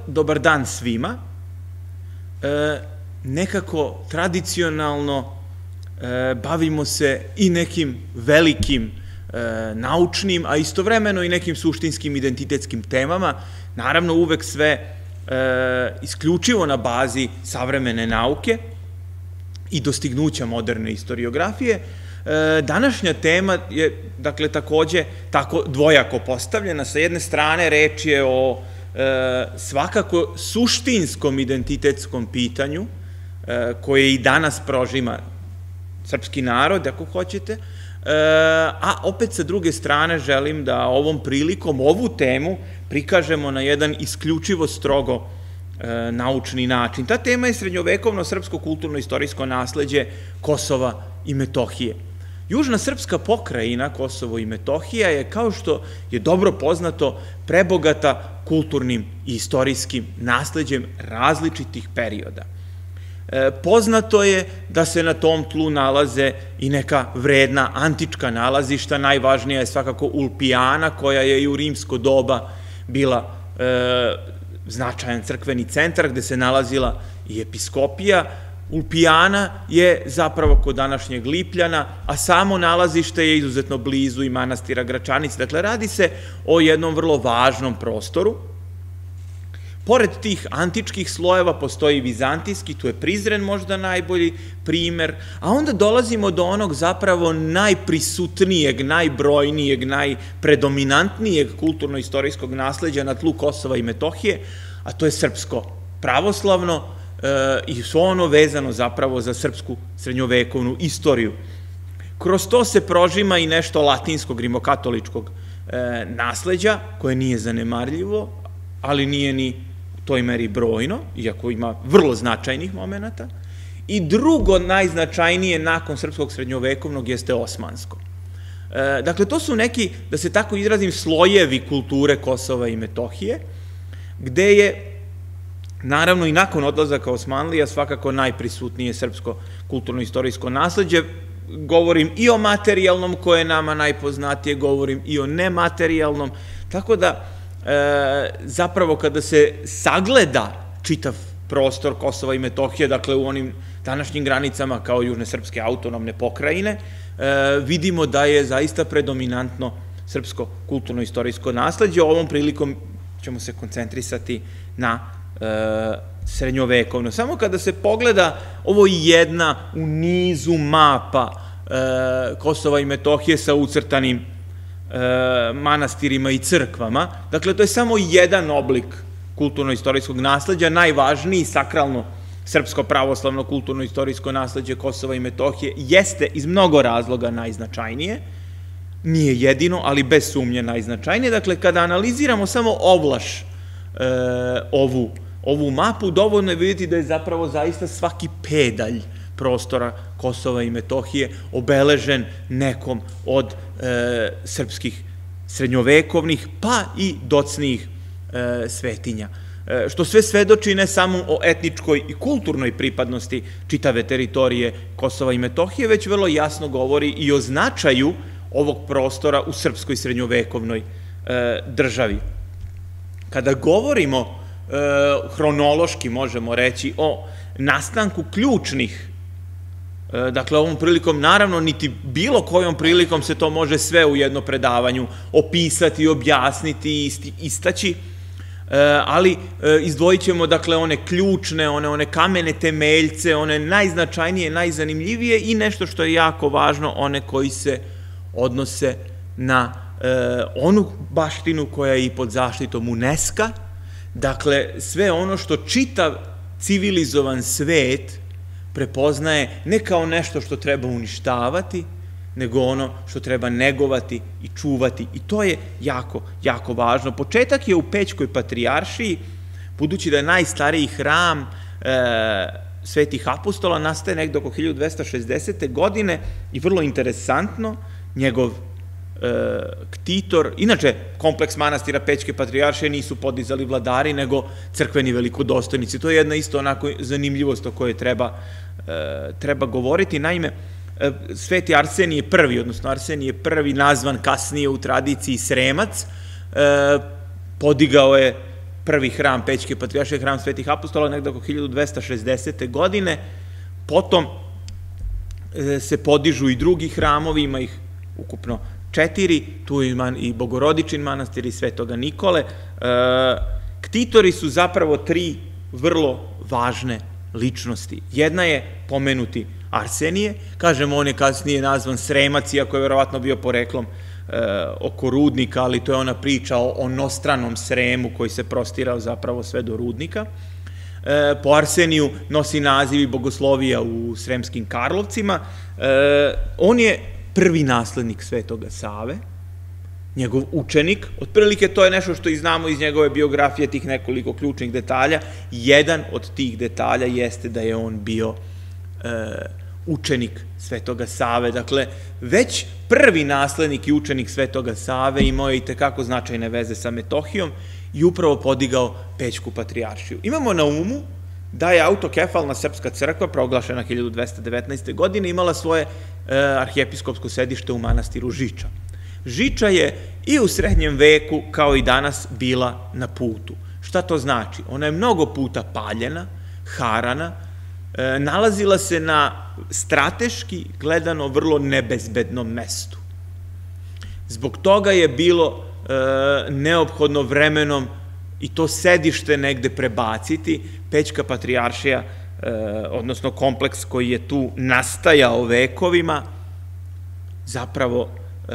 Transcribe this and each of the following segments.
dobar dan svima. Nekako tradicionalno bavimo se i nekim velikim naučnim, a istovremeno i nekim suštinskim identitetskim temama. Naravno, uvek sve isključivo na bazi savremene nauke i dostignuća moderne istoriografije. Današnja tema je, dakle, takođe tako dvojako postavljena. Sa jedne strane, reč je o svakako suštinskom identitetskom pitanju koje i danas prožima srpski narod, ako hoćete, a opet sa druge strane želim da ovom prilikom ovu temu prikažemo na jedan isključivo strogo naučni način. Ta tema je srednjovekovno srpsko kulturno-istorijsko nasleđe Kosova i Metohije. Južna srpska pokrajina Kosovo i Metohija je, kao što je dobro poznato, prebogata kulturnim i istorijskim nasleđem različitih perioda. Poznato je da se na tom tlu nalaze i neka vredna antička nalazišta. Najvažnija je svakako Ulpijana, koja je i u rimsko doba bila značajan crkveni centar gde se nalazila i episkopija. Ulpijana je zapravo kod današnjeg Lipljana, a samo nalazište je izuzetno blizu i manastira Gračanice. Dakle, radi se o jednom vrlo važnom prostoru. Pored tih antičkih slojeva postoji i vizantijski, tu je Prizren možda najbolji primer, a onda dolazimo do onog zapravo najprisutnijeg, najbrojnijeg, najpredominantnijeg kulturno-istorijskog nasleđa na tlu Kosova i Metohije, a to je srpsko pravoslavno i svo ono vezano zapravo za srpsku srednjovekovnu istoriju. Kroz to se prožima i nešto latinskog, rimokatoličkog nasleđa, koje nije zanemarljivo, ali nije ni u toj meri brojno, iako ima vrlo značajnih momenata. I drugo najznačajnije nakon srpskog srednjovekovnog jeste osmansko. Dakle, to su neki, da se tako izrazim, slojevi kulture Kosova i Metohije, gde je, naravno, i nakon odlazaka Osmanlija svakako najprisutnije srpsko kulturno-istorijsko nasleđe. Govorim i o materijalnom, koje je nama najpoznatije, govorim i o nematerijalnom, tako da zapravo kada se sagleda čitav prostor Kosova i Metohije, dakle u onim današnjim granicama kao južne srpske autonomne pokrajine, vidimo da je zaista predominantno srpsko kulturno-istorijsko nasleđe. Ovom prilikom ćemo se koncentrisati na srednjovekovno. Samo kada se pogleda, ovo je jedna u nizu mapa Kosova i Metohije sa ucrtanim manastirima i crkvama. Dakle, to je samo jedan oblik kulturno-istorijskog nasleđa. Najvažniji sakralno srpsko pravoslavno kulturno-istorijsko nasleđe Kosova i Metohije jeste iz mnogo razloga najznačajnije. Nije jedino, ali bez sumnje najznačajnije. Dakle, kada analiziramo samo ovlaš ovu mapu, dovoljno je vidjeti da je zapravo zaista svaki pedalj prostora Kosova i Metohije obeležen nekom od srpskih srednjovekovnih, pa i docnijih svetinja. Što sve svedoči ne samo o etničkoj i kulturnoj pripadnosti čitave teritorije Kosova i Metohije, već vrlo jasno govori i o značaju ovog prostora u srpskoj srednjovekovnoj državi. Kada govorimo hronološki, možemo reći, o nastanku ključnih, dakle, ovom prilikom, naravno, niti bilo kojom prilikom se to može sve u jedno predavanju opisati, objasniti i istaći, ali izdvojit ćemo, dakle, one ključne, one kamene temeljce, one najznačajnije, najzanimljivije i nešto što je jako važno, one koji se odnose na onu baštinu koja je i pod zaštitom UNESCO-a, dakle, sve ono što čitav civilizovan svet prepoznaje ne kao nešto što treba uništavati, nego ono što treba negovati i čuvati. I to je jako, jako važno. Početak je u Pećkoj patrijaršiji, budući da je najstariji hram Svetih apostola, nastaje negde oko 1260. godine i vrlo interesantno, njegov ktitor, inače kompleks manastira Pećke patrijaršije nisu podizali vladari, nego crkveni velikodostojnici. To je jedna isto onako zanimljivost o kojoj treba govoriti. Naime, Sveti Arsenije I, odnosno Arsenije I, nazvan kasnije u tradiciji Sremac, podigao je prvi hram Pećke patrijaršije, hram Svetih apostola, nekde oko 1260. godine. Potom se podižu i drugi hramovi, ima ih ukupno 4, tu ima i Bogorodičin manastir i Svetoga Nikole. Ktitori su zapravo 3 vrlo važne ličnosti. Jedna je pomenuti Arsenije, kažemo on je kasnije nazvan Sremac, iako je verovatno bio poreklom oko Rudnika, ali to je ona priča o onostranom Sremu koji se prostirao zapravo sve do Rudnika. Po Arseniju nosi naziv i bogoslovija u Sremskim Karlovcima. On je prvi naslednik Svetoga Save, njegov učenik, otprilike to je nešto što i znamo iz njegove biografije, tih nekoliko ključnih detalja. Jedan od tih detalja jeste da je on bio učenik Svetoga Save. Dakle, već prvi naslednik i učenik Svetoga Save imao je i tekako značajne veze sa Metohijom i upravo podigao Pećku patrijaršiju. Imamo na umu da je autokefalna srpska crkva, proglašena 1219. godine, imala svoje arhijepiskopsko sedište u manastiru Žiča. Žiča je i u srednjem veku, kao i danas, bila na putu. Šta to znači? Ona je mnogo puta paljena, harana, nalazila se na strateški gledano vrlo nebezbednom mestu. Zbog toga je bilo neophodno vremenom i to sedište negde prebaciti. Pećka patrijaršija, odnosno kompleks koji je tu nastajao vekovima, zapravo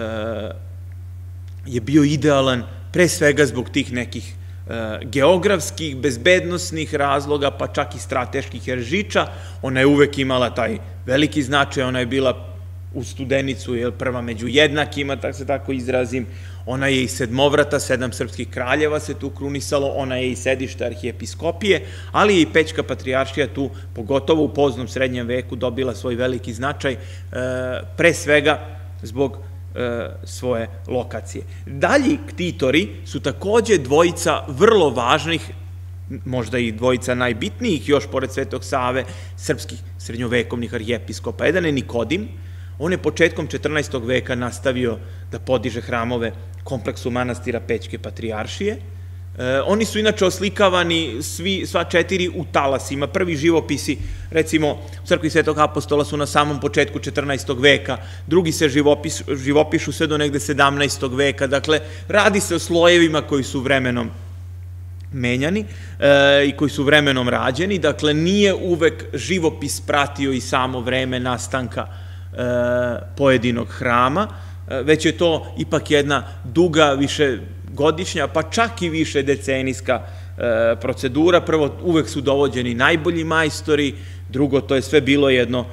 je bio idealan pre svega zbog tih nekih geografskih, bezbednosnih razloga, pa čak i strateških, jer Žiča, ona je uvek imala taj veliki značaj, ona je bila u Studenicu, prva među jednakima, tako se tako izrazim, ona je i sedmovrata, 7 srpskih kraljeva se tu krunisalo, ona je i sedište arhijepiskopije, ali i Pećka patrijaršija tu, pogotovo u poznom srednjem veku, dobila svoj veliki značaj, pre svega zbog svoje lokacije. Dalji ktitori su takođe dvojica vrlo važnih, možda i dvojica najbitnijih, još pored Svetog Save, srpskih srednjovekovnih arhijepiskopa. Jedan je Nikodim, on je početkom 14. veka nastavio da podiže hramove kompleksu manastira Pećke patrijaršije. Oni su inače oslikavani sva 4 u talasima. Prvi živopisi, recimo, u crkvi Svetog apostola su na samom početku 14. veka, drugi se živopišu sve do negde 17. veka. Dakle, radi se o slojevima koji su vremenom menjani i koji su vremenom rađeni. Dakle, nije uvek živopis pratio i samo vreme nastanka pojedinog hrama, već je to ipak jedna duga, višegodišnja, pa čak i više decenijska procedura. Prvo, uvek su dovođeni najbolji majstori, drugo, to je sve bilo jedno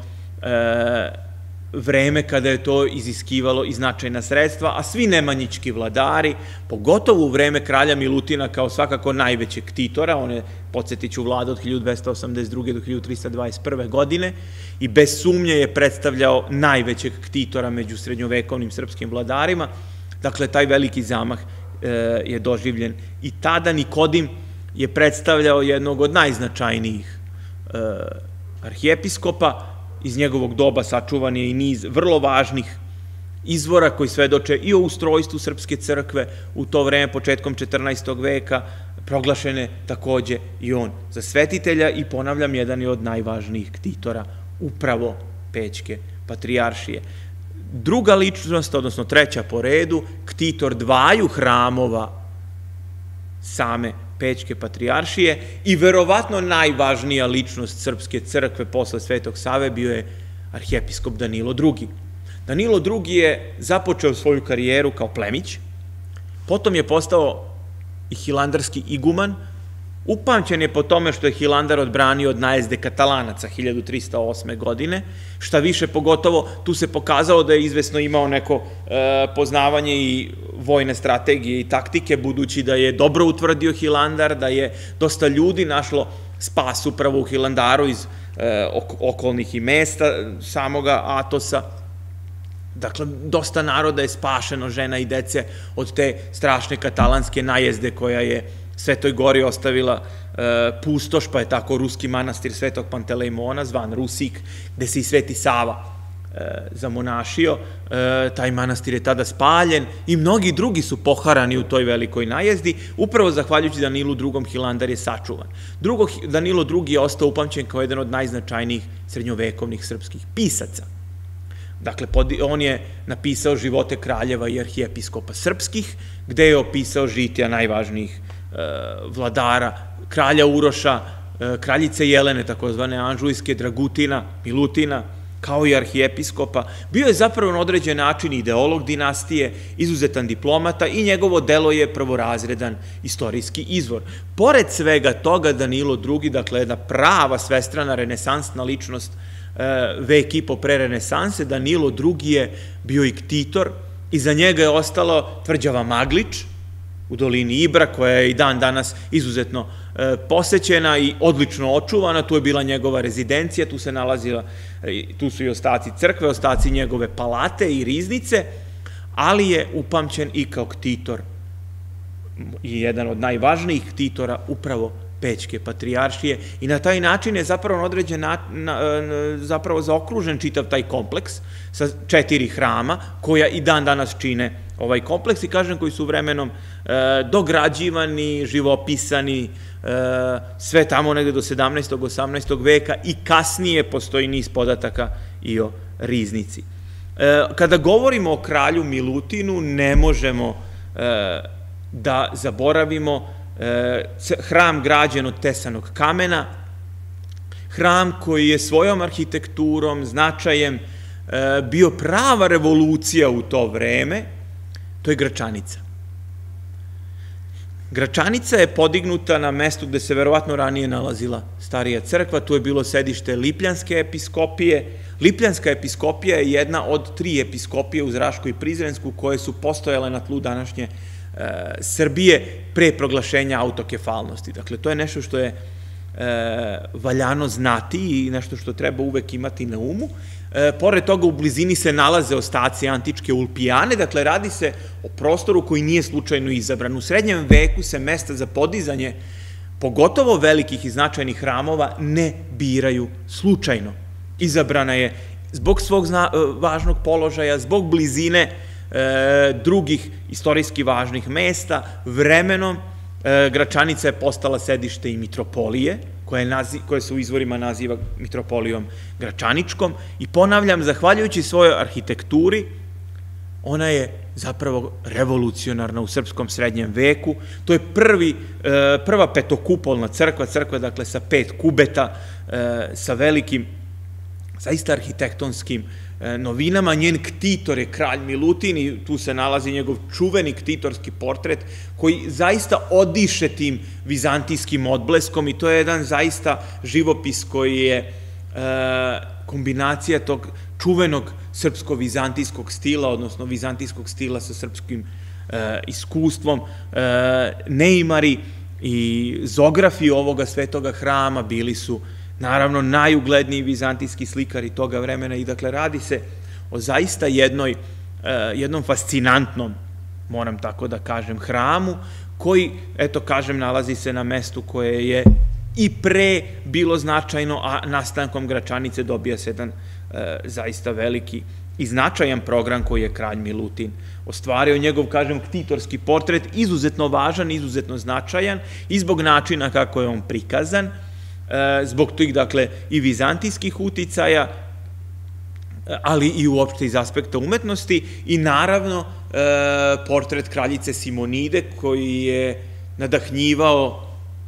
vreme kada je to iziskivalo i značajna sredstva, a svi nemanjički vladari, pogotovo u vreme kralja Milutina kao svakako najvećeg ktitora, on je, podsjetit ću, vlada od 1282. do 1321. godine i bez sumnje je predstavljao najvećeg ktitora među srednjovekovnim srpskim vladarima. Dakle, taj veliki zamah je doživljen i tada. Nikodim je predstavljao jednog od najznačajnijih arhijepiskopa. Iz njegovog doba sačuvan je i niz vrlo važnih izvora koji svedoče i o ustrojstvu Srpske crkve u to vreme, početkom 14. veka, proglašene takođe i on za svetitelja i, ponavljam, jedan je od najvažnijih ktitora upravo Pećke patrijaršije. Druga ličnost, odnosno treća po redu, ktitor dvaju hramova same Pećke patrijaršije i verovatno najvažnija ličnost Srpske crkve posle Svetog Save bio je arhijepiskop Danilo II. Danilo II je započeo svoju karijeru kao plemić, potom je postao i hilandarski iguman. Upamćen je po tome što je Hilandar odbranio od najezde Katalanaca 1308. godine, šta više, pogotovo tu se pokazalo da je izvesno imao neko poznavanje i vojne strategije i taktike, budući da je dobro utvrdio Hilandar, da je dosta ljudi našlo spas upravo u Hilandaru iz okolnih i mesta samoga Atosa. Dakle, dosta naroda je spašeno, žena i dece, od te strašne katalanske najezde koja je Svetoj Gori ostavila pustoš, pa je tako ruski manastir Svetog Pantelejmona, zvan Rusik, gde se i Sveti Sava zamonašio, taj manastir je tada spaljen i mnogi drugi su poharani u toj velikoj najezdi, upravo zahvaljujući Danilu II. Hilandar je sačuvan. Danilo II. Je ostao upamćen kao jedan od najznačajnijih srednjovekovnih srpskih pisaca. Dakle, on je napisao živote kraljeva i arhijepiskopa srpskih, gde je opisao žitija najvažnijih vladara, kralja Uroša, kraljice Jelene, takozvane Anžujske, Dragutina, Milutina, kao i arhijepiskopa. Bio je zapravo na određen način ideolog dinastije, izuzetan diplomata i njegovo delo je prvorazredan istorijski izvor. Pored svega toga, Danilo II., dakle jedna prava svestrana renesansna ličnost vek i po pre renesanse, Danilo II. Je bio i ktitor, iza njega je ostalo tvrđava Maglič u dolini Ibra, koja je i dan danas izuzetno posećena i odlično očuvana. Tu je bila njegova rezidencija, tu su i ostaci crkve, ostaci njegove palate i riznice, ali je upamćen i kao ktitor i jedan od najvažnijih ktitora upravo Pećke patrijaršije i na taj način je zapravo određen zapravo zaokružen čitav taj kompleks sa 4 hrama koja i dan danas čine ovaj kompleks i kažem koji su vremenom dograđivani, živopisani, sve tamo negde do 17. 18. veka i kasnije postoji niz podataka i o riznici. Kada govorimo o kralju Milutinu, ne možemo da zaboravimo hram građen od tesanog kamena, hram koji je svojom arhitekturom, značajem bio prava revolucija u to vreme, to je Gračanica. Gračanica je podignuta na mestu gde se verovatno ranije nalazila starija crkva, tu je bilo sedište Lipljanske episkopije. Lipljanska episkopija je jedna od 3 episkopije uz Rašku i Prizrensku koje su postojale na tlu današnje Srbije pre proglašenja autokefalnosti. Dakle, to je nešto što je valjano znati i nešto što treba uvek imati na umu. Pored toga, u blizini se nalaze ostaci antičke Ulpijane, dakle, radi se o prostoru koji nije slučajno izabran. U srednjem veku se mesta za podizanje, pogotovo velikih i značajnih hramova, ne biraju slučajno. Izabrana je zbog svog važnog položaja, zbog blizine drugih istorijski važnih mesta. Vremenom Gračanica je postala sedište i mitropolije, koje se u izvorima naziva mitropolijom Gračaničkom i ponavljam, zahvaljujući svojoj arhitekturi, ona je zapravo revolucionarna u srpskom srednjem veku. To je prva petokupolna crkva, dakle sa 5 kubeta, sa velikim, zaista arhitektonskim novinama. Njen ktitor je kralj Milutin i tu se nalazi njegov čuveni ktitorski portret koji zaista odiše tim vizantijskim odbleskom i to je jedan zaista živopis koji je kombinacija tog čuvenog srpsko-vizantijskog stila, odnosno vizantijskog stila sa srpskim iskustvom. Neimari i zografi ovoga svetoga hrama bili su naravno najugledniji vizantijski slikari toga vremena i dakle radi se o zaista jednom fascinantnom, moram tako da kažem, hramu koji, eto kažem, nalazi se na mestu koje je i pre bilo značajno, a nastankom Gračanice dobija se jedan zaista veliki i značajan program koji je kralj Milutin ostvario. Njegov, kažem, ktitorski portret izuzetno važan, izuzetno značajan i zbog načina kako je on prikazan, zbog tih, dakle, i vizantijskih uticaja, ali i uopšte iz aspekta umetnosti i naravno portret kraljice Simonide koji je nadahnjivao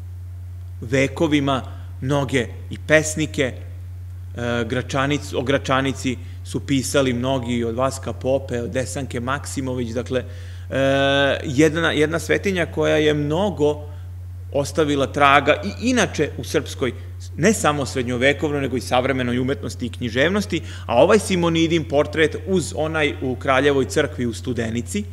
vekovima mnoge i pesnike. O Gračanici su pisali mnogi, od Vaska Pope, od Desanke Maksimović, dakle jedna svetinja koja je mnogo ostavila traga i inače u srpskoj, ne samo srednjovekovnoj, nego i savremenoj umetnosti i književnosti, a ovaj Simonidin portret uz onaj u Kraljevoj crkvi u Studenici,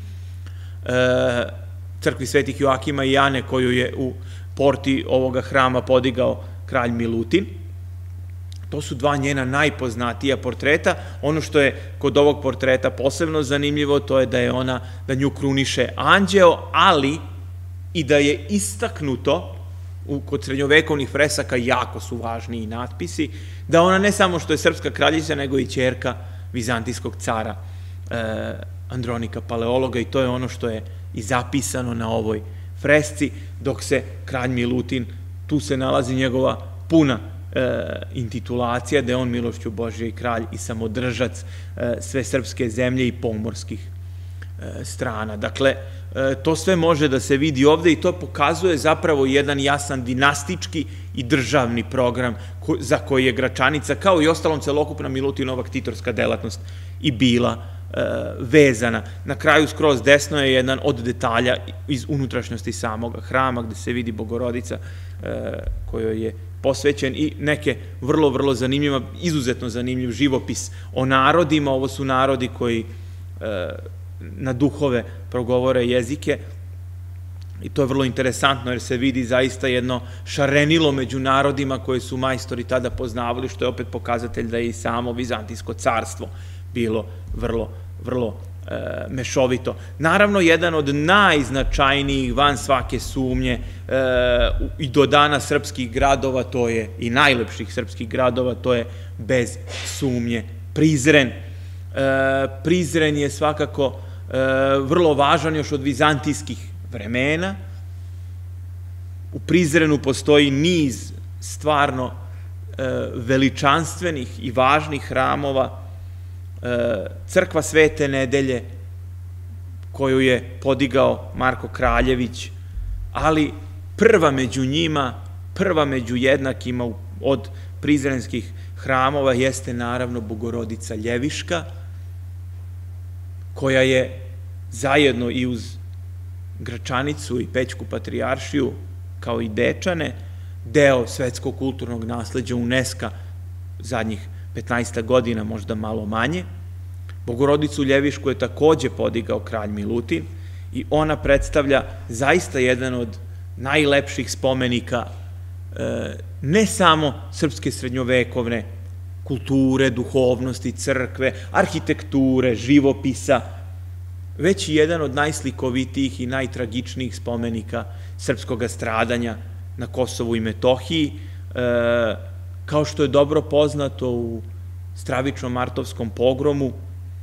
crkvi svetih Joakima i Jane, koju je u porti ovoga hrama podigao kralj Milutin. To su dva njena najpoznatija portreta. Ono što je kod ovog portreta posebno zanimljivo, to je da nju kruniše anđeo, ali i da je istaknuto, kod srednjovekovnih fresaka jako su važni i natpisi, da ona ne samo što je srpska kraljica, nego i ćerka vizantijskog cara Andronika Paleologa, i to je ono što je i zapisano na ovoj fresci, dok se kralj Milutin, tu se nalazi njegova puna intitulacija, da je on milošću Božje i kralj i samodržac sve srpske zemlje i pomorskih strana. Dakle, to sve može da se vidi ovde i to pokazuje zapravo jedan jasan dinastički i državni program za koji je Gračanica, kao i ostalom celokupna Milutinova ktitorska delatnost, i bila vezana. Na kraju skroz desno je jedan od detalja iz unutrašnjosti samog hrama, gde se vidi Bogorodica kojoj je posvećen, i neke vrlo zanimljiva, izuzetno zanimljiv živopis o narodima. Ovo su narodi koji na duhove progovore jezike, i to je vrlo interesantno jer se vidi zaista jedno šarenilo među narodima koje su majstori tada poznavali, što je opet pokazatelj da je i samo Vizantijsko carstvo bilo vrlo mešovito. Naravno, jedan od najznačajnijih, van svake sumnje, i do dana srpskih gradova, to je i najlepših srpskih gradova, to je bez sumnje Prizren. Prizren je svakako vrlo važan još od vizantijskih vremena. U Prizrenu postoji niz stvarno veličanstvenih i važnih hramova. Crkva Svete Nedelje, koju je podigao Marko Kraljević, ali prva među njima, prva među jednakima od prizrenskih hramova jeste naravno Bogorodica Ljeviška, koja je zajedno i uz Gračanicu i Pećku patrijaršiju, kao i Dečane, deo svetskog kulturnog nasleđa UNESCO zadnjih 15 godina, možda malo manje. Bogorodicu Ljevišku je takođe podigao kralj Milutin i ona predstavlja zaista jedan od najlepših spomenika ne samo srpske srednjovekovne kulture, duhovnosti, crkve, arhitekture, živopisa, već i jedan od najslikovitijih i najtragičnijih spomenika srpskog stradanja na Kosovu i Metohiji. Kao što je dobro poznato, u stravično-martovskom pogromu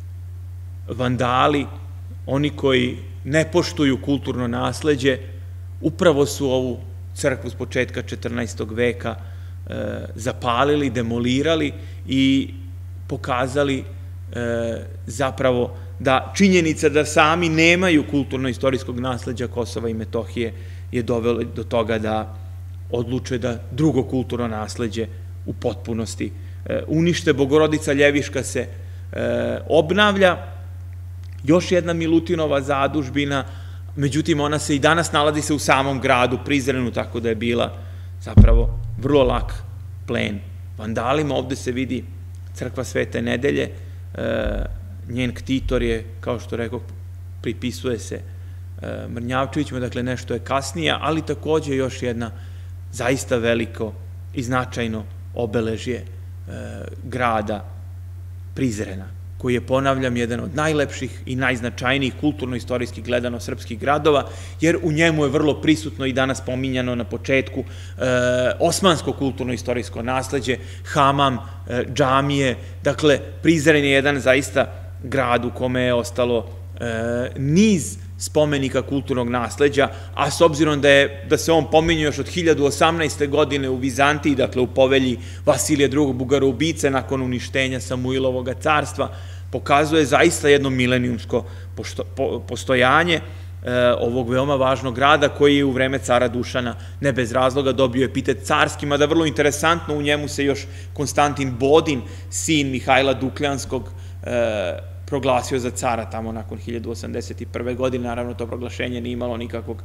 vandali, oni koji ne poštuju kulturno nasleđe, upravo su ovu crkvu s početka 14. veka zapalili, demolirali i pokazali zapravo da činjenica da sami nemaju kulturno-istorijskog nasleđa Kosova i Metohije je dovela do toga da odluče da drugo kulturno nasleđe u potpunosti unište. Bogorodica Ljeviška se obnavlja, još jedna Milutinova zadužbina, međutim ona se i danas nalazi se u samom gradu Prizrenu, tako da je bila zapravo vrlo lak plen vandalima. Ovde se vidi crkva Svete Nedelje, njen ktitor je, kao što rekao, pripisuje se Mrnjavčevićima, dakle nešto je kasnije, ali takođe još jedna zaista veliko i značajno obeležje grada Prizrena, koji je, ponavljam, jedan od najlepših i najznačajnijih kulturno-istorijskih gledano srpskih gradova, jer u njemu je vrlo prisutno i danas pominjano na početku osmansko kulturno-istorijsko nasleđe, hamam, džamije. Dakle, Prizren je jedan zaista grad u kome je ostalo niz spomenika kulturnog nasleđa, a s obzirom da se on pominje još od 1018. godine u Vizantiji, dakle u povelji Vasilija II. Bugaroubice nakon uništenja Samuilovog carstva, pokazuje zaista jedno milenijumsko postojanje ovog veoma važnog grada, koji je u vreme cara Dušana ne bez razloga dobio epitet carski, mada vrlo interesantno, u njemu se još Konstantin Bodin, sin Mihajla Dukljanskog, proglasio za cara tamo nakon 1081. godine. Naravno, to proglašenje nije imalo nikakvog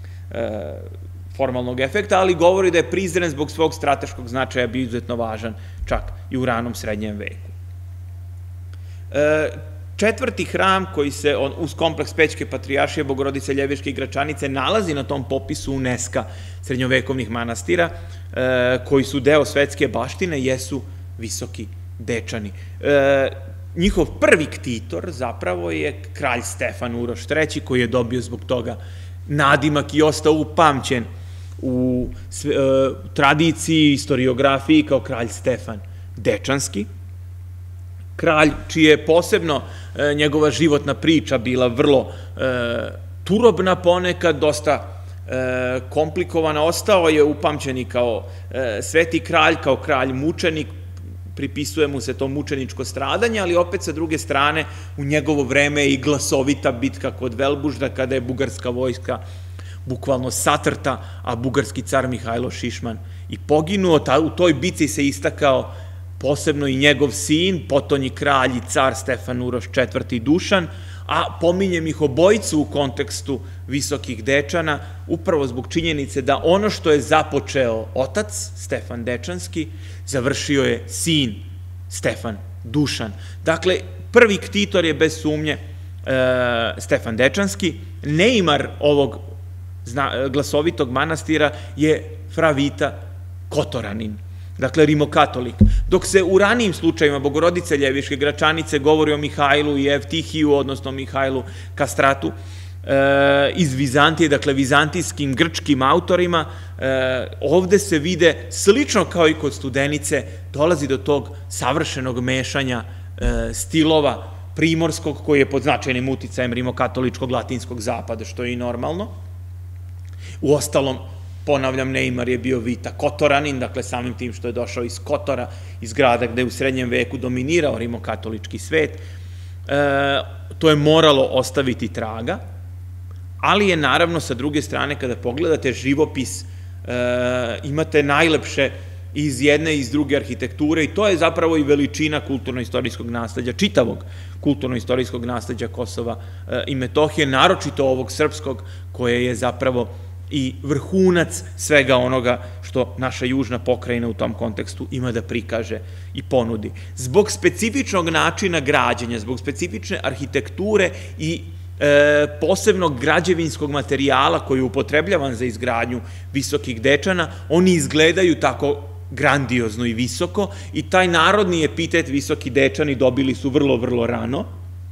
formalnog efekta, ali govori da je Prizren zbog svog strateškog značaja bio izuzetno važan čak i u ranom srednjem veku. Četvrti hram koji se uz kompleks Pećke patrijaršije, Bogorodice Ljeviške i Gračanice nalazi na tom popisu UNESCO srednjovekovnih manastira koji su deo svetske baštine jesu Visoki Dečani. Njihov prvi ktitor zapravo je kralj Stefan Uroš III, koji je dobio zbog toga nadimak i ostao upamćen u tradiciji, istoriografiji kao kralj Stefan Dečanski. kralj čije je posebno njegova životna priča bila vrlo turobna ponekad, dosta komplikovana, ostao je upamćeni kao sveti kralj, kao kralj mučenik, pripisuje mu se to mučeničko stradanje, ali opet sa druge strane u njegovo vreme je i glasovita bitka kod Velbužda, kada je bugarska vojska bukvalno satrta, a bugarski car Mihajlo Šišman i poginuo. U toj bitci se istakao posebno i njegov sin, potonji kralj i car Stefan Uroš IV. Dušan, a pominjem ih obojicu u kontekstu Visokih Dečana, upravo zbog činjenice da ono što je započeo otac, Stefan Dečanski, završio je sin, Stefan Dušan. Dakle, prvi ktitor je bez sumnje Stefan Dečanski, neimar ovog glasovitog manastira je fra Vita Kotoranin, dakle rimokatolik. Dok se u ranijim slučajima Bogorodice Ljeviške Gračanice govori o Mihajlu i Evtihiju, odnosno Mihajlu Kastratu, iz Vizantije, dakle vizantijskim grčkim autorima, ovde se vide, slično kao i kod Studenice, dolazi do tog savršenog mešanja stilova primorskog, koji je pod značajnim uticajem rimokatoličkog latinskog zapada, što je i normalno. Uostalom, ponavljam, neimar je bio Vita Kotoranin, dakle samim tim što je došao iz Kotora, iz grada gde je u srednjem veku dominirao rimokatolički svet, to je moralo ostaviti traga, ali je naravno sa druge strane, kada pogledate živopis, imate najlepše iz jedne i iz druge arhitekture, i to je zapravo i veličina kulturno-istorijskog nasleđa, čitavog kulturno-istorijskog nasleđa Kosova i Metohije, naročito ovog srpskog, koje je zapravo i vrhunac svega onoga što naša južna pokrajina u tom kontekstu ima da prikaže i ponudi. Zbog specifičnog načina građenja, zbog specifične arhitekture i posebnog građevinskog materijala koji je upotrebljavan za izgradnju Visokih Dečana, oni izgledaju tako grandiozno i visoko, i taj narodni epitet Visoki Dečani dobili su vrlo, vrlo rano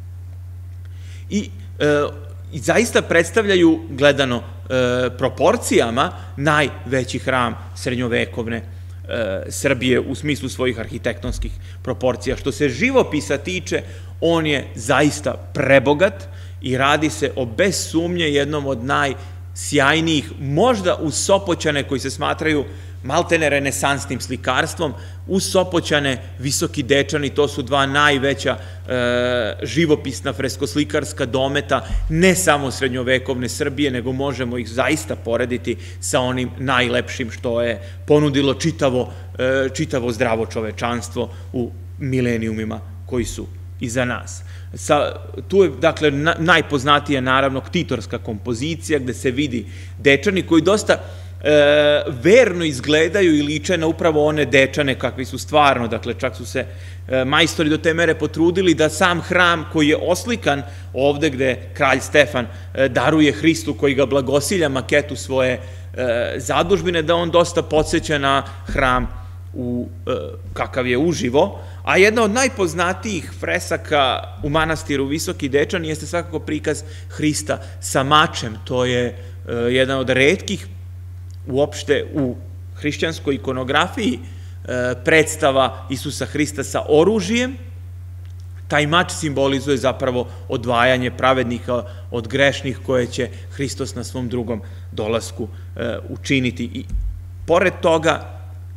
i zaista predstavljaju, gledano proporcijama, najveći hram srednjovekovne Srbije u smislu svojih arhitektonskih proporcija. Što se živopisa tiče, on je zaista prebogat i radi se o bez sumnje jednom od najsjajnijih, možda uz Sopoćane koji se smatraju maltene renesansnim slikarstvom, uz Sopoćane, Visoki Dečani, to su dva najveća živopisna freskoslikarska dometa, ne samo srednjovekovne Srbije, nego možemo ih zaista porediti sa onim najlepšim što je ponudilo čitavo zdravo čovečanstvo u milenijumima koji su iza nas. Tu je, dakle, najpoznatija, naravno, ktitorska kompozicija, gde se vidi Dečani koji dosta verno izgledaju i liče na upravo one Dečane kakvi su stvarno, dakle čak su se majstori do te mere potrudili da sam hram koji je oslikan ovde gde kralj Stefan daruje Hristu koji ga blagosilja maketu svoje zadužbine, da on dosta podsjeća na hram kakav je uživo, a jedna od najpoznatijih fresaka u manastiru Visoki Dečani jeste svakako prikaz Hrista sa mačem. To je jedan od retkih uopšte u hrišćanskoj ikonografiji predstava Isusa Hrista sa oružjem. Taj mač simbolizuje zapravo odvajanje pravednika od grešnih koje će Hristos na svom drugom dolasku učiniti. I pored toga,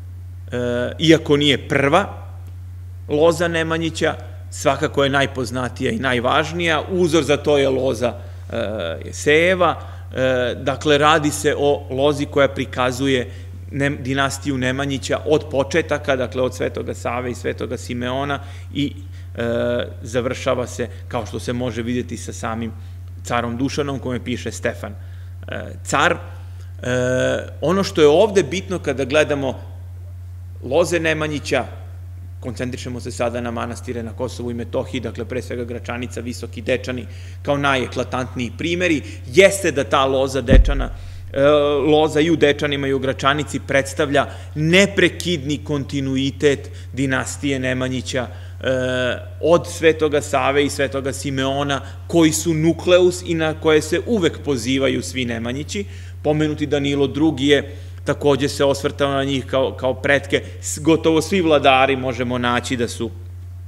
iako nije prva loza Nemanjića, svakako je najpoznatija i najvažnija. Uzor za to je loza Jesejeva. Dakle, radi se o lozi koja prikazuje dinastiju Nemanjića od početaka, dakle od Svetoga Save i Svetoga Simeona, i završava se, kao što se može vidjeti, sa samim carom Dušanom, kome piše Stefan car. Ono što je ovde bitno kada gledamo loze Nemanjića, koncentrišemo se sada na manastire na Kosovu i Metohiji, dakle pre svega Gračanica, Visoki Dečani kao najeklatantniji primeri, jeste da ta loza Dečana, loza i u Dečanima i u Gračanici predstavlja neprekidni kontinuitet dinastije Nemanjića od Svetoga Save i Svetoga Simeona, koji su nukleus i na koje se uvek pozivaju svi Nemanjići. Pomenuti Danilo II je takođe se osvrtao na njih kao pretke. Gotovo svi vladari možemo naći da su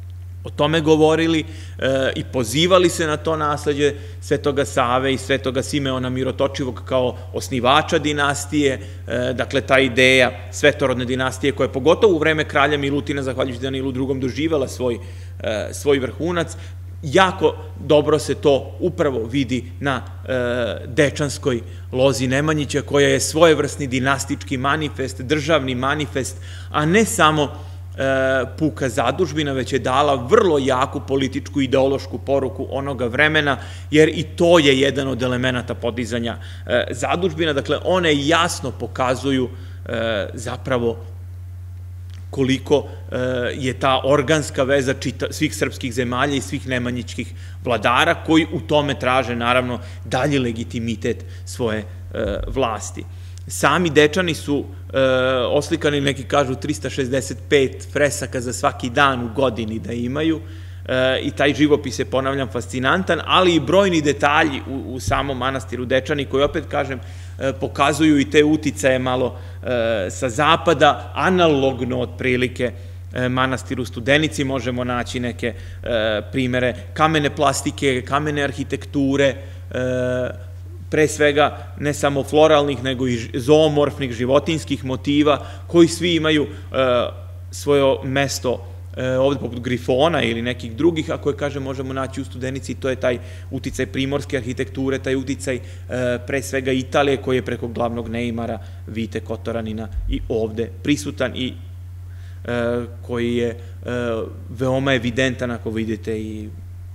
o tome govorili i pozivali se na to nasleđe Svetoga Save i Svetoga Simeona Mirotočivog kao osnivača dinastije, dakle ta ideja svetorodne dinastije koja je pogotovo u vreme kralja Milutina, zahvaljujući Danilu II. Doživela svoj vrhunac. Jako dobro se to upravo vidi na Dečanskoj lozi Nemanjića, koja je svojevrsni dinastički manifest, državni manifest, a ne samo puka zadužbina, već je dala vrlo jaku političku i ideološku poruku onoga vremena, jer i to je jedan od elemenata podizanja zadužbina. Dakle, one jasno pokazuju zapravo koliko je ta organska veza svih srpskih zemalja i svih nemanjićkih vladara, koji u tome traže, naravno, dalji legitimitet svoje vlasti. Sami Dečani su oslikani, neki kažu 365 fresaka za svaki dan u godini da imaju, i taj živopis je, ponavljam, fascinantan, ali i brojni detalji u samom manastiru Dečani, koji, opet kažem, pokazuju i te uticaje malo sa zapada, analogno otprilike manastiru Studenici možemo naći neke primere kamene plastike, kamene arhitekture, pre svega ne samo floralnih, nego i zoomorfnih, životinskih motiva, koji svi imaju svoje mesto ovde poput Grifona ili nekih drugih, a koje, kažem, možemo naći u Studenici. To je taj uticaj primorske arhitekture, taj uticaj pre svega Italije, koji je preko glavnog neimara Vite Kotoranina i ovde prisutan i koji je veoma evidentan, ako vidite i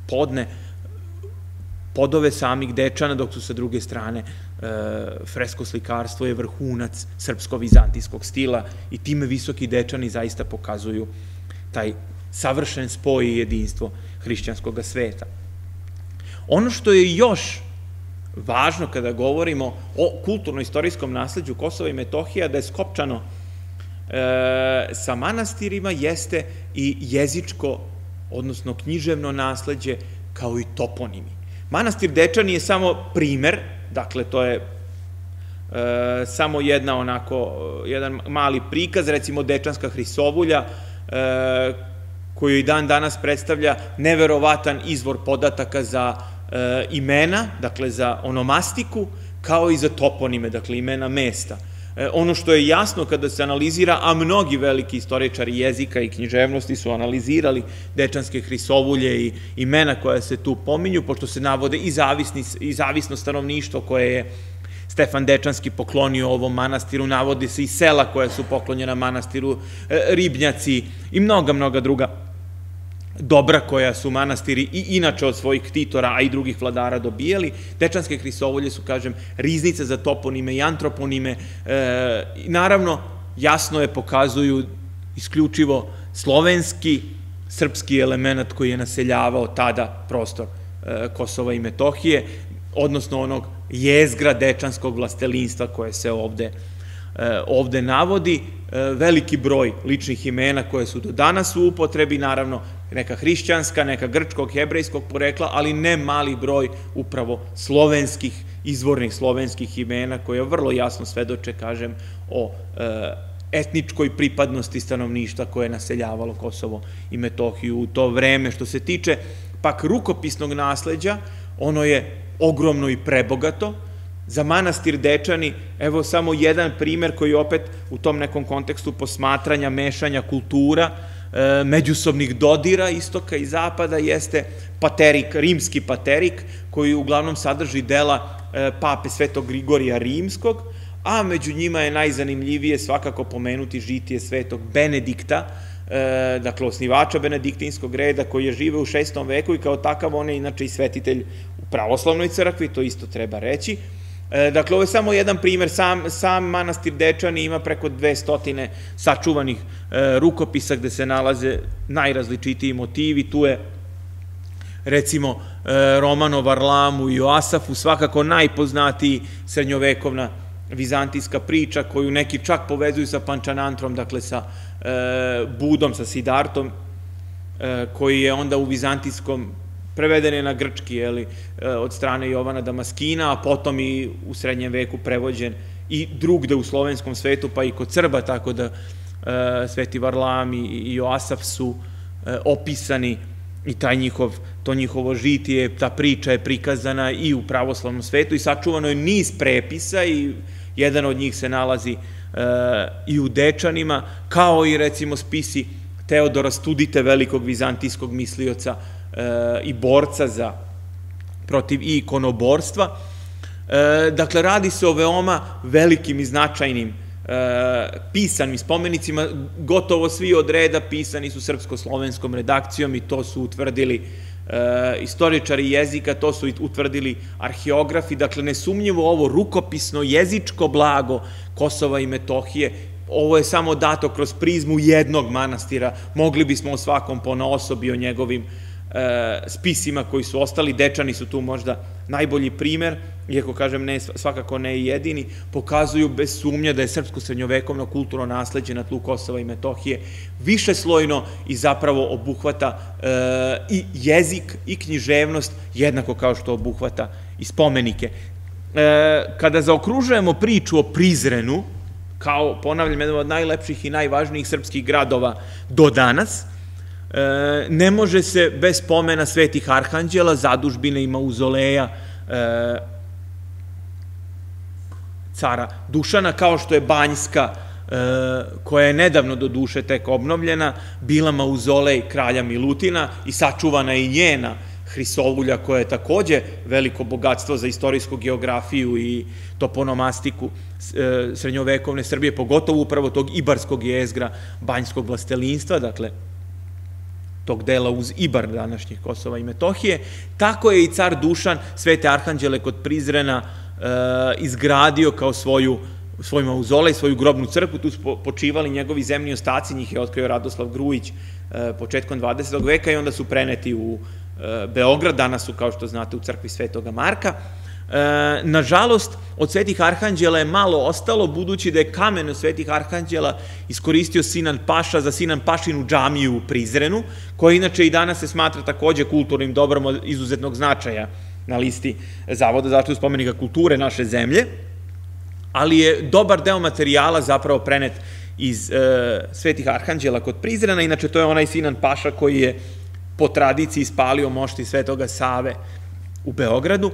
podove samih Dečana, dok su sa druge strane fresko slikarstvo je vrhunac srpsko-vizantijskog stila, i time Visoki Dečani zaista pokazuju taj savršen spoj i jedinstvo hrišćanskog sveta. Ono što je još važno kada govorimo o kulturno-istorijskom nasleđu Kosova i Metohije, da je skopčano sa manastirima, jeste i jezičko, odnosno književno nasleđe, kao i toponimi. Manastir Dečani je samo primer, dakle, to je samo jedan mali prikaz, recimo Dečanska Hrisovulja, koju i dan danas predstavlja neverovatan izvor podataka za imena, dakle za onomastiku, kao i za toponime, dakle imena mesta. Ono što je jasno kada se analizira, a mnogi veliki istoričari jezika i književnosti su analizirali Dečanske Hrisovulje i imena koja se tu pominju, pošto se navode i zavisno stanovništvo koje je Stefan Dečanski poklonio ovom manastiru, navodi se i sela koja su poklonjena manastiru, ribnjaci i mnoga druga dobra koja su manastiri i inače od svojih ktitora, a i drugih vladara dobijali. Dečanske Hrisovulje su, kažem, riznice za toponime i antroponime. Naravno, jasno je pokazuju isključivo slovenski, srpski element koji je naseljavao tada prostor Kosova i Metohije, odnosno onog jezgra dečanskog vlastelinstva koje se ovde navodi. Veliki broj ličnih imena koje su do danas u upotrebi, naravno neka hrišćanska, neka grčkog, hebrejskog porekla, ali ne mali broj upravo slovenskih, izvornih slovenskih imena, koje vrlo jasno svedoče, kažem, o etničkoj pripadnosti stanovništva koje je naseljavalo Kosovo i Metohiju u to vreme. Što se tiče pak rukopisnog nasleđa, ono je ogromno i prebogato. Za manastir Dečani, evo samo jedan primer koji opet u tom nekom kontekstu posmatranja, mešanja kultura, međusobnih dodira istoka i zapada, jeste paterik, rimski paterik, koji uglavnom sadrži dela pape Svetog Grigorija Rimskog, a među njima je najzanimljivije svakako pomenuti žitije Svetog Benedikta, dakle osnivača benediktinskog reda, koji je žive u 6. veku i kao takav on je inače i svetitelj u pravoslavnoj crkvi, to isto treba reći. Dakle, ovo je samo jedan primer. Sam manastir Dečani ima preko 200 sačuvanih rukopisa gde se nalaze najrazličitiji motivi. Tu je, recimo, roman o Varlamu i o Asafu, svakako najpoznatiji srednjovekovna vizantijska priča, koju neki čak povezuju sa Pančanantrom, dakle sa Budom, sa Sidartom, koji je onda u vizantijskom preveden je na grčki od strane Jovana Damaskina, a potom i u srednjem veku prevođen i drugde u slovenskom svetu, pa i kod Srba, tako da Sveti Varlam i Joasaf su opisani i to njihovo žitije, ta priča je prikazana i u pravoslavnom svetu i sačuvano je niz prepisa i jedan od njih se nalazi i u Dečanima, kao i recimo spisi Teodora Studite, velikog vizantijskog mislioca i borca protiv i ikonoborstva. Dakle, radi se o veoma velikim i značajnim pisanim spomenicima, gotovo svi od reda pisani su srpsko-slovenskom redakcijom i to su utvrdili istoričari jezika, to su utvrdili arheografi, dakle nesumnjivo ovo rukopisno jezičko blago Kosova i Metohije, ovo je samo dato kroz prizmu jednog manastira, mogli bismo o svakom ponaosob i o njegovim spisima koji su ostali, Dečani su tu možda najbolji primer, iako kažem svakako ne i jedini, pokazuju bez sumnja da je srpsko srednjovekovno kulturno nasleđe na tlu Kosova i Metohije višeslojno i zapravo obuhvata i jezik i književnost jednako kao što obuhvata i spomenike. Kada zaokružujemo priču o Prizrenu, kao, ponavljam, jedan od najlepših i najvažnijih srpskih gradova do danas, ne može se bez spomena svetih arhanđela, zadužbine i mauzoleja cara Dušana, kao što je Banjska, koja je nedavno do duše tek obnovljena, bila mauzolej kralja Milutina i sačuvana i njena hrisovulja, koja je takođe veliko bogatstvo za istorijsku geografiju i toponomastiku srednjovekovne Srbije, pogotovo upravo tog ibarskog jezgra banjskog vlastelinstva, dakle, tog dela uz Ibar današnjih Kosova i Metohije. Tako je i car Dušan svete arhanđele kod Prizrena izgradio kao svoj mauzolej, svoju grobnu crkvu, tu su počivali njegovi zemlji ostaci, njih je otkrio Radoslav Grujić početkom 20. veka i onda su preneti u Beograd, danas su, kao što znate, u crkvi Svetoga Marka. Nažalost, od svetih arhanđela je malo ostalo, budući da je kamen od svetih arhanđela iskoristio Sinan Paša za Sinan Pašinu džamiju u Prizrenu, koja inače i danas se smatra takođe kulturnim dobrom od izuzetnog značaja na listi Zavoda za zaštitu spomenika kulture naše zemlje, ali je dobar deo materijala zapravo prenet iz svetih arhanđela kod Prizrena. Inače, to je onaj Sinan Paša koji je po tradiciji spalio mošti Svetoga Save u Beogradu.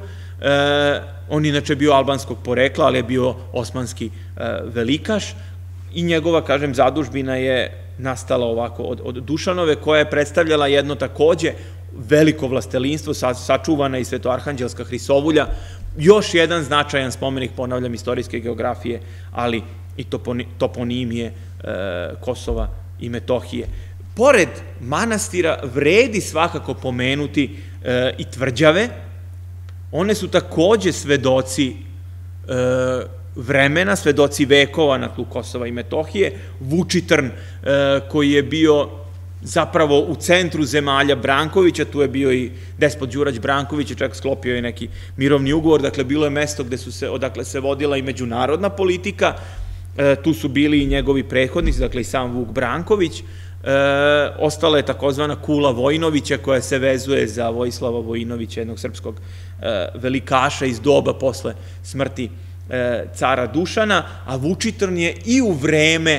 On inače bio albanskog porekla, ali je bio osmanski velikaš i njegova, kažem, zadužbina je nastala ovako od Dušanove, koja je predstavljala jedno takođe veliko vlastelinstvo, sačuvana i svetoarhanđelska hrisovulja, još jedan značajan spomenik, ponavljam, istorijske geografije, ali i toponimije Kosova i Metohije. Pored manastira vredi svakako pomenuti i tvrđave. One su takođe svedoci vremena, svedoci vekova na tlu Kosova i Metohije. Vučitrn, koji je bio zapravo u centru zemalja Brankovića, tu je bio i despot Đurać Branković, je čak sklopio i neki mirovni ugovor, dakle bilo je mesto odakle se vodila i međunarodna politika, tu su bili i njegovi prethodnici, dakle i sam Vuk Branković. Ostala je takozvana kula Vojinovića, koja se vezuje za Vojislava Vojinovića, jednog srpskog velikaša iz doba posle smrti cara Dušana, a Vučitrn je i u vreme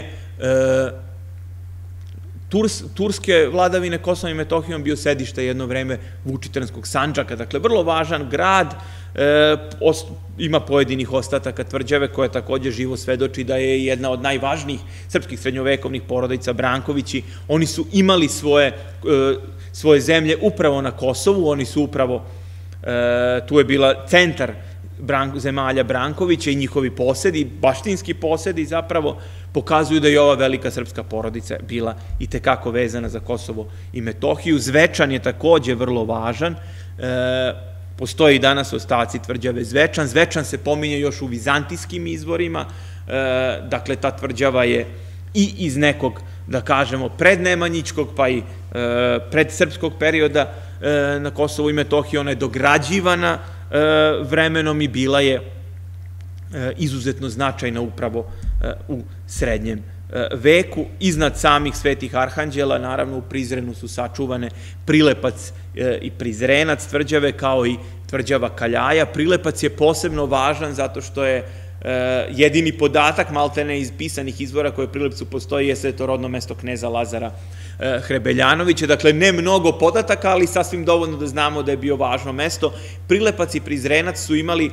turske vladavine Kosovom i Metohijom bio sedište jedno vreme Vučitrnskog Sandžaka, dakle vrlo važan grad, ima pojedinih ostataka tvrđave koja takođe živo svedoči da je jedna od najvažnijih srpskih srednjovekovnih porodica Brankovići. Oni su imali svoje zemlje upravo na Kosovu, oni su upravo, tu je bila centar zemalja Brankovića i njihovi posedi, baštinski posedi zapravo, pokazuju da je ova velika srpska porodica bila i tekako vezana za Kosovo i Metohiju. Zvečan je takođe vrlo važan, postoji i danas ostaci tvrđave Zvečan. Zvečan se pominje još u vizantijskim izvorima, dakle ta tvrđava je i iz nekog, da kažemo, prednemanjičkog pa i predsrpskog perioda na Kosovu i Metohiji. Ona je dograđivana vremenom i bila je izuzetno značajna upravo u srednjem veku. Iznad samih svetih arhanđela, naravno u Prizrenu su sačuvane Prilepac i Prizrenac tvrđave, kao i tvrđava Kaljaja. Prilepac je posebno važan zato što je jedini podatak, maltene iz pisanih izvora koje u Prilepcu postoji, jeste da je to rodno mesto kneza Lazara Hrebeljanovića. Dakle, ne mnogo podataka, ali sasvim dovoljno da znamo da je bio važno mesto. Prilepac i Prizrenac su imali,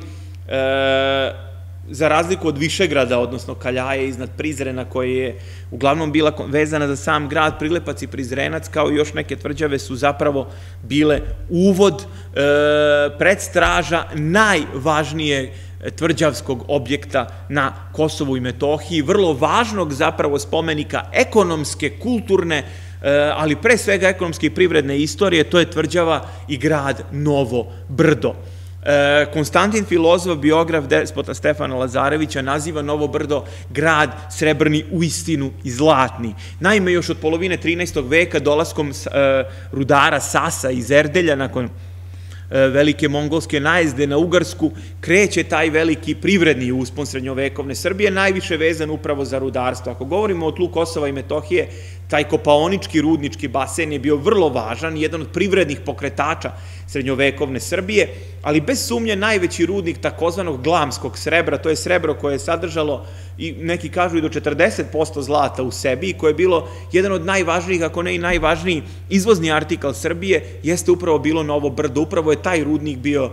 za razliku od Višegrada, odnosno Kaljaje iznad Prizrena, koja je uglavnom bila vezana za sam grad, Prilepac i Prizrenac, kao i još neke tvrđave, su zapravo bile uvod, predstraža najvažnije tvrđavskog objekta na Kosovu i Metohiji, vrlo važnog zapravo spomenika ekonomske, kulturne, ali pre svega ekonomske i privredne istorije, to je tvrđava i grad Novo Brdo. Konstantin Filozof, biograf despota Stefana Lazarevića, naziva Novo Brdo grad srebrni uistinu i zlatni. Naime, još od polovine 13. veka dolaskom rudara Sasa iz Erdelja nakon velike mongolske najezde na Ugarsku, kreće taj veliki privredni uspon srednjovekovne Srbije, najviše vezan upravo za rudarstvo. Ako govorimo o tlu Kosova i Metohije, taj kopaonički rudnički basen je bio vrlo važan, jedan od privrednih pokretača srednjovekovne Srbije, ali bez sumnje najveći rudnik takozvanog glamskog srebra, to je srebro koje je sadržalo, i neki kažu i do 40% zlata u sebi, i koje je bilo jedan od najvažnijih, ako ne i najvažniji izvozni artikal Srbije, jeste upravo bilo Novo Brdo. Upravo je taj rudnik bio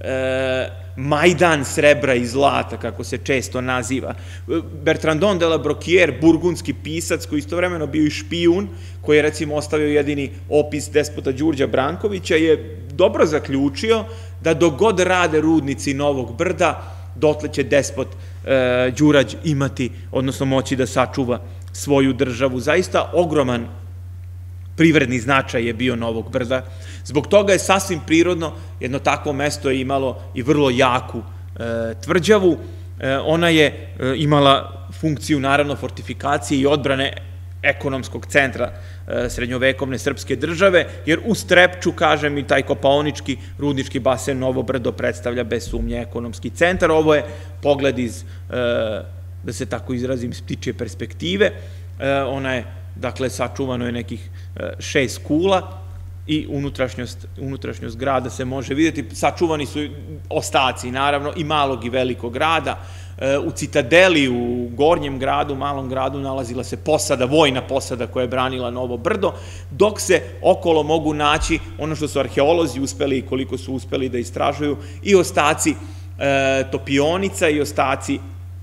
majdan srebra i zlata, kako se često naziva. Bertrandon de la Brocquière, burgundski pisac, koji istovremeno bio i špijun, koji je recimo ostavio jedini opis despota Đurđa Brankovića, je dobro zaključio da dok god rade rudnici Novog Brda, dotle će despot Đurađ imati, odnosno moći da sačuva svoju državu. Zaista ogroman privredni značaj je bio Novog Brda. Zbog toga je sasvim prirodno, jedno takvo mesto je imalo i vrlo jaku tvrđavu. Ona je imala funkciju, naravno, fortifikacije i odbrane ekonomskog centra srednjovekovne srpske države, jer uz Trepču, kažem, i taj kopaonički rudnički basen Novo Brdo predstavlja bez sumnje ekonomski centar. Ovo je pogled iz, da se tako izrazim, iz ptičje perspektive. Ona je, dakle, sačuvano je nekih 6 kula i unutrašnjost grada se može vidjeti. Sačuvani su ostaci, naravno, i malog i velikog grada. U Citadeli, u gornjem gradu, malom gradu, nalazila se posada, vojna posada koja je branila Novo Brdo, dok se okolo mogu naći ono što su arheolozi uspeli i koliko su uspeli da istražuju, i ostaci topionica i ostaci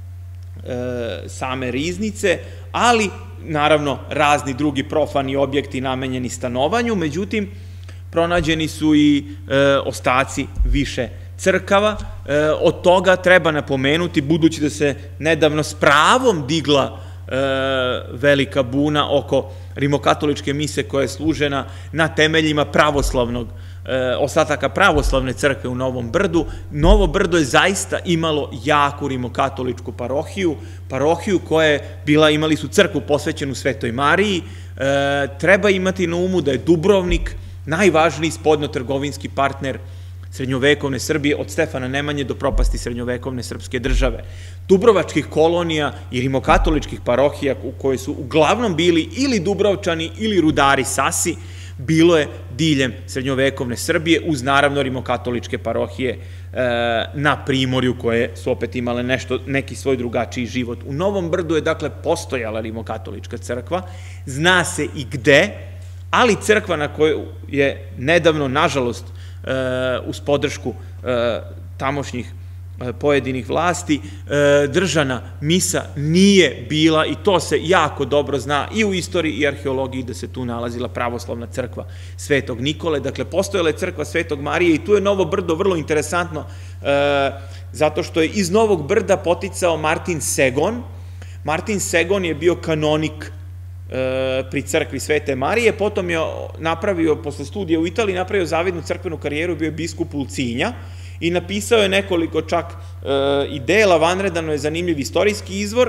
same riznice, ali naravno razni drugi profani objekti namenjeni stanovanju. Međutim, pronađeni su i ostaci više crkava. Od toga treba napomenuti, budući da se nedavno s pravom digla velika buna oko rimokatoličke mise koja je služena na temeljima pravoslavnog, ostataka pravoslavne crkve u Novom Brdu. Novo Brdo je zaista imalo jaku rimokatoličku parohiju koja je bila, imali su crkvu posvećenu Svetoj Mariji. Treba imati na umu da je Dubrovnik najvažniji spoljnotrgovinski partner srednjovekovne Srbije od Stefana Nemanje do propasti srednjovekovne srpske države. Dubrovačkih kolonija i rimokatoličkih parohija, u kojoj su uglavnom bili ili Dubrovčani ili rudari Sasi, bilo je diljem srednjovekovne Srbije, uz naravno rimokatoličke parohije na primorju, koje su opet imale neki svoj drugačiji život. U Novom Brdu je, dakle, postojala rimokatolička crkva, zna se i gde, ali crkva na koju je nedavno, nažalost, uz podršku tamošnjih pojedinih vlasti, držana misa nije bila, i to se jako dobro zna i u istoriji i arheologiji, da se tu nalazila pravoslavna crkva Svetog Nikole. Dakle, postojala je crkva Svetog Marije, i tu je Novo Brdo vrlo interesantno, zato što je iz Novog Brda poticao Martin Segon. Martin Segon je bio kanonik pri crkvi Svete Marije, potom je napravio, posle studija u Italiji, napravio zavidnu crkvenu karijeru, bio je biskup Ulcinja i napisao je nekoliko čak i dela, vanredano je zanimljiv istorijski izvor.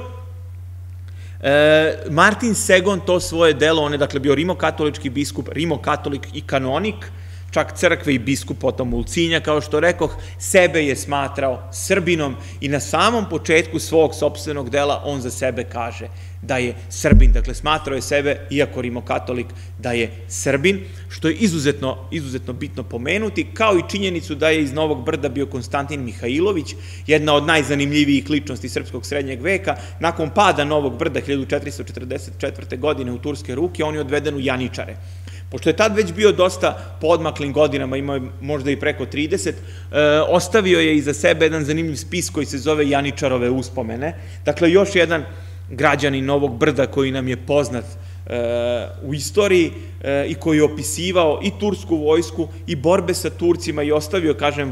Martin Segon to svoje delo, on je, dakle, bio rimokatolički biskup, rimokatolik i kanonik, čak crkve i biskup, potom Ulcinja, kao što rekoh, sebe je smatrao Srbinom, i na samom početku svog sopstvenog dela on za sebe kaže: da je Srbin, dakle smatrao je sebe, iako rimokatolik, da je Srbin, što je izuzetno bitno pomenuti, kao i činjenicu da je iz Novog Brda bio Konstantin Mihajlović, jedna od najzanimljivijih ličnosti srpskog srednjeg veka. Nakon pada Novog Brda 1444. godine u turske ruke, on je odveden u Janičare. Pošto je tad već bio dosta poodmaklim godinama, imao je možda i preko 30, ostavio je iza sebe jedan zanimljiv spis koji se zove Janičarove uspomene. Dakle, još jedan građanin Novog Brda koji nam je poznat u istoriji i koji je opisivao i tursku vojsku i borbe sa Turcima i ostavio, kažem,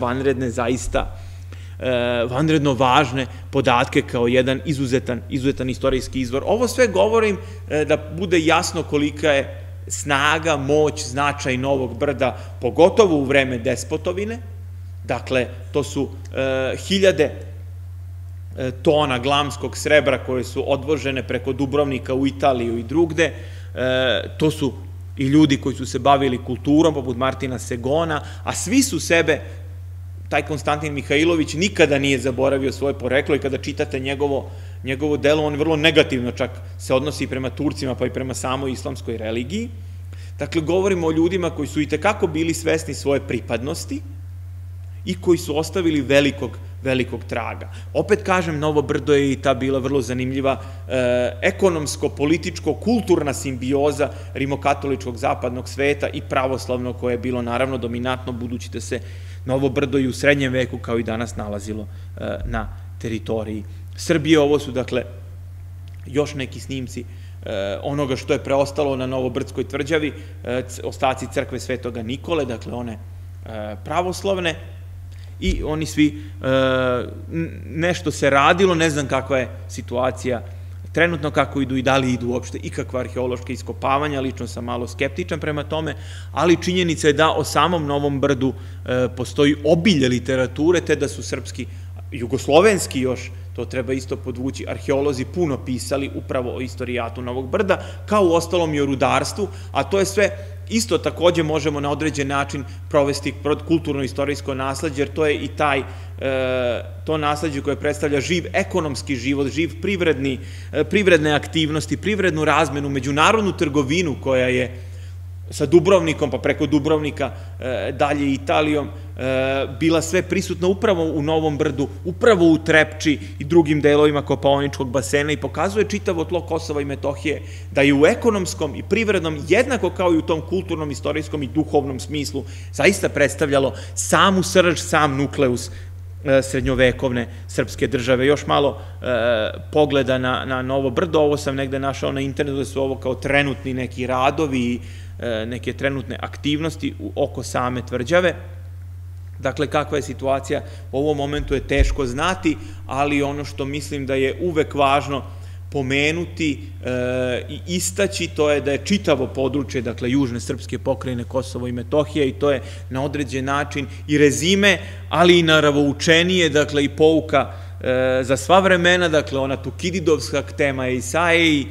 vanredno važne podatke kao jedan izuzetan istorijski izvor. Ovo sve govorim da bude jasno kolika je snaga, moć, značaj Novog Brda, pogotovo u vreme despotovine. Dakle, to su hiljade tona glamskog srebra koje su odvožene preko Dubrovnika u Italiju i drugde. To su i ljudi koji su se bavili kulturom, poput Martina Segona, a svi su sebe, taj Konstantin Mihajlović nikada nije zaboravio svoje poreklo i kada čitate njegovo delo, on vrlo negativno čak se odnosi prema Turcima pa i prema samoj islamskoj religiji. Dakle, govorimo o ljudima koji su itekako bili svesni svoje pripadnosti i koji su ostavili velikog traga. Opet kažem, Novo Brdo je i ta bila vrlo zanimljiva ekonomsko, političko, kulturna simbioza rimokatoličkog zapadnog sveta i pravoslavnog, koje je bilo naravno dominantno, budući da se Novo Brdo i u srednjem veku kao i danas nalazilo na teritoriji Srbije. Ovo su, dakle, još neki snimci onoga što je preostalo na Novobrdskoj tvrđavi, ostaci crkve Svetoga Nikole, dakle one pravoslavne, i oni svi, nešto se radilo, ne znam kakva je situacija trenutno, kako idu i da li idu uopšte ikakva arheološka iskopavanja, lično sam malo skeptičan prema tome, ali činjenica je da o samom Novom Brdu postoji obilje literature, te da su srpski, jugoslovenski još, to treba isto podvući, arheolozi puno pisali upravo o istorijatu Novog Brda, kao u ostalom i o rudarstvu, a to je sve isto takođe možemo na određen način provesti kulturno-istorijsko nasleđe, jer to je i to nasleđe koje predstavlja živ ekonomski život, živ privredne aktivnosti, privrednu razmenu, međunarodnu trgovinu koja je sa Dubrovnikom, pa preko Dubrovnika dalje Italijom, bila sve prisutna upravo u Novom Brdu, upravo u Trepči i drugim delovima Kopaoničkog basena, i pokazuje čitavo tlo Kosova i Metohije da je u ekonomskom i privrednom, jednako kao i u tom kulturnom, istorijskom i duhovnom smislu, zaista predstavljalo samu srž, sam nukleus srednjovekovne srpske države. Još malo pogleda na Novo Brdo, ovo sam negde našao na internetu, da su ovo kao trenutni neki radovi i neke trenutne aktivnosti oko same tvrđave. Dakle, kakva je situacija u ovom momentu je teško znati, ali ono što mislim da je uvek važno pomenuti i istaći, to je da je čitavo područje, dakle, južne srpske pokrajine Kosovo i Metohija, i to je na određen način i rezime, ali i naravoučenije, dakle, i pouka za sva vremena, dakle, ona Tukididovska tema Isaiji,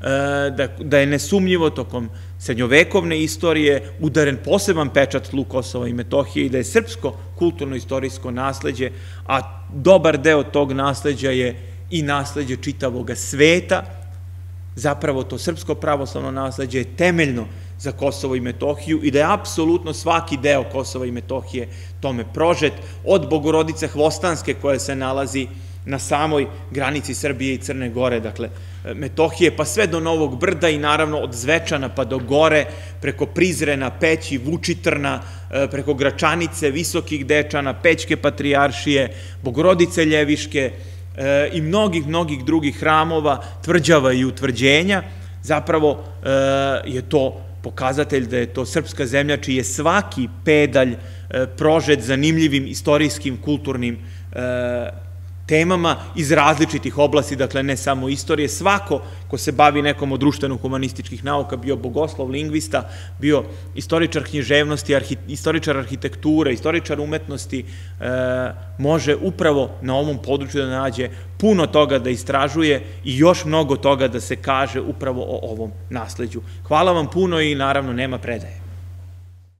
da je nesumnjivo tokom srednjovekovne istorije udaren poseban pečat tlu Kosova i Metohije i da je srpsko kulturno-istorijsko nasleđe, a dobar deo tog nasleđa je i nasleđe čitavog sveta. Zapravo to srpsko pravoslavno nasleđe je temeljno za Kosovo i Metohiju i da je apsolutno svaki deo Kosova i Metohije tome prožet, od Bogorodice Hvostanske koja se nalazi na samoj granici Srbije i Crne Gore, dakle Metohije, pa sve do Novog Brda i naravno od Zvečana pa do gore, preko Prizrena, Peći, Vučitrna, preko Gračanice, Visokih Dečana, Pećke patrijaršije, Bogorodice Ljeviške i mnogih drugih hramova, tvrđava i utvrđenja. Zapravo je to pokazatelj da je to srpska zemlja čiji je svaki pedalj prožet zanimljivim istorijskim, kulturnim temama iz različitih oblasti, dakle ne samo istorije. Svako ko se bavi nekom od društveno-humanističkih nauka, bio bogoslov, lingvista, bio istoričar književnosti, istoričar arhitekture, istoričar umetnosti, može upravo na ovom području da nađe puno toga da istražuje i još mnogo toga da se kaže upravo o ovom nasleđu. Hvala vam puno i naravno nema predaje.